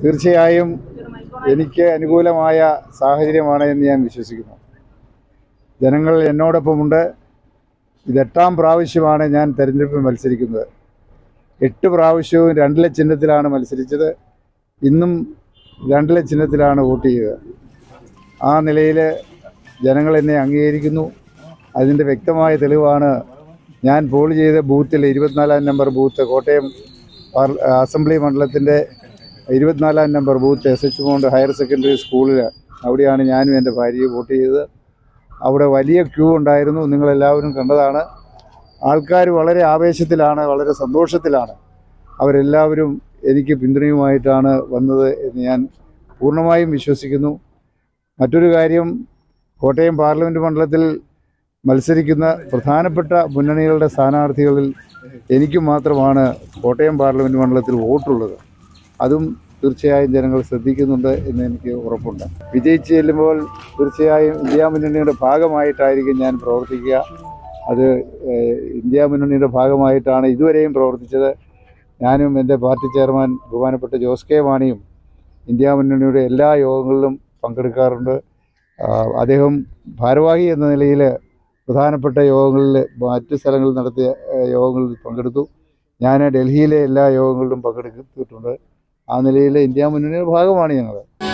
തീർച്ചയായും എനിക്ക് അനുകൂലമായ സാഹചര്യമാണ് എന്ന് ഞാൻ വിശ്വസിക്കുന്നു. ജനങ്ങൾ എന്നോടൊപ്പമുണ്ട്. ഇത് 8ാം പ്രാവശ്യമാണ് ഞാൻ തെരഞ്ഞെടുപ്പിൽ മത്സരിക്കുന്നത്. 8 പ്രാവശ്യവും 2 ചിഹ്നത്തിലാണ് മത്സരിച്ചത്. ഇന്നും 2 ചിഹ്നത്തിലാണ് വോട്ട് ചെയ്തത്. ആ നിലയിൽ ജനങ്ങൾ എന്നെ അംഗീകരിക്കുന്നു. അതിൻ്റെ വ്യക്തമായ തെളിവാണ് ഞാൻ പോൾ ചെയ്ത ബൂത്തിൽ 24ാം നമ്പർ ബൂത്ത്, കോട്ടയം അസംബ്ലി മണ്ഡലത്തിൻ്റെ 24ാം number booth SH mount higher secondary സ്കൂളിൽ, അവിടെയാണ് ഞാനും എൻ്റെ ഭാര്യയും വോട്ട് ചെയ്തത്. അവിടെ വലിയ ക്യൂ ഉണ്ടായിരുന്നു, നിങ്ങളെല്ലാവരും കണ്ടതാണ്. ആൾക്കാർ വളരെ ആവേശത്തിലാണ്, വളരെ സന്തോഷത്തിലാണ്. അവരെല്ലാവരും എനിക്ക് പിന്തുണയുമായിട്ടാണ് വന്നത് എന്ന് ഞാൻ പൂർണ്ണമായും വിശ്വസിക്കുന്നു. മറ്റൊരു കാര്യം, കോട്ടയം പാർലമെൻറ്റ് മണ്ഡലത്തിൽ മത്സരിക്കുന്ന പ്രധാനപ്പെട്ട മുന്നണികളുടെ സ്ഥാനാർത്ഥികളിൽ എനിക്ക് മാത്രമാണ് കോട്ടയം പാർലമെൻറ്റ് മണ്ഡലത്തിൽ വോട്ടുള്ളത്. അതും തീർച്ചയായും ജനങ്ങൾ ശ്രദ്ധിക്കുന്നുണ്ട് എന്ന് എനിക്ക് ഉറപ്പുണ്ട്. വിജയിച്ച് ചെല്ലുമ്പോൾ തീർച്ചയായും ഇന്ത്യ മുന്നണിയുടെ ഭാഗമായിട്ടായിരിക്കും ഞാൻ പ്രവർത്തിക്കുക. അത് ഇന്ത്യ മുന്നണിയുടെ ഭാഗമായിട്ടാണ് ഇതുവരെയും പ്രവർത്തിച്ചത്. ഞാനും എൻ്റെ പാർട്ടി ചെയർമാൻ ബഹുമാനപ്പെട്ട ജോസ് കെ മാണിയും ഇന്ത്യ മുന്നണിയുടെ എല്ലാ യോഗങ്ങളിലും പങ്കെടുക്കാറുണ്ട്. അദ്ദേഹം ഭാരവാഹി എന്ന നിലയിൽ പ്രധാനപ്പെട്ട യോഗങ്ങളിൽ, മറ്റ് സ്ഥലങ്ങളിൽ നടത്തിയ യോഗങ്ങളിൽ പങ്കെടുത്തു. ഞാൻ ഡൽഹിയിലെ എല്ലാ യോഗങ്ങളിലും പങ്കെടുത്തിട്ടുണ്ട്. ആ നിലയിൽ ഇന്ത്യ മുന്നണിയുടെ ഭാഗമാണ് ഞങ്ങൾ.